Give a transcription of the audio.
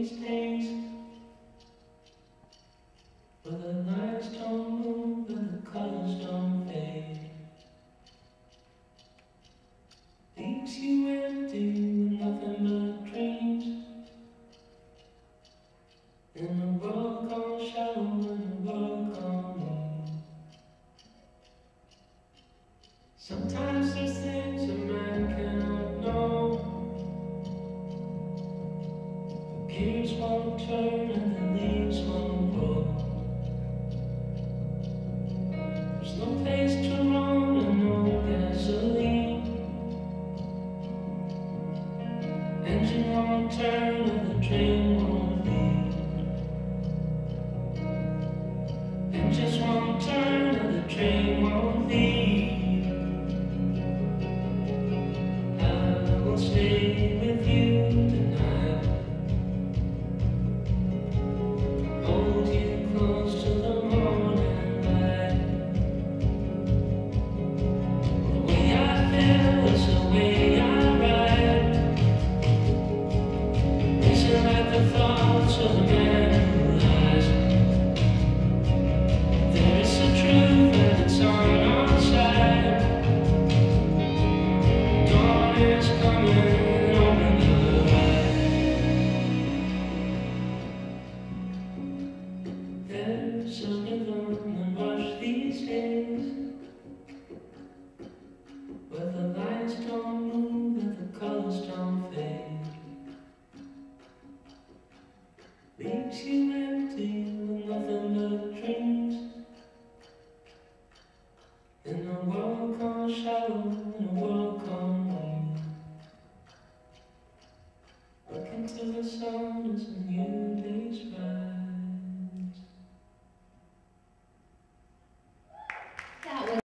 these days, where the lights don't move and the colors don't fade. Leaves you empty with nothing but dreams, in a world gone shallow, in a world gone mean. Sometimes there's things a man cannot know. The gears won't turn and the leaves won't grow. There's no place to run and no gasoline. Engine won't turn and the train won't leave. Engines won't turn and the train won't leave. I will stay with you tonight, hold you close to the morning light. The way I feel is the way I ride. Listen like the thoughts of a man who lies. There is the truth and it's on our side. Dawn is coming over the horizon. There's a rhythm and rush these days, where the lights don't move and the colors don't fade. Leaves you empty with nothing but dreams, in a world gone shallow, in a world gone mean. Look into the sun, it's a new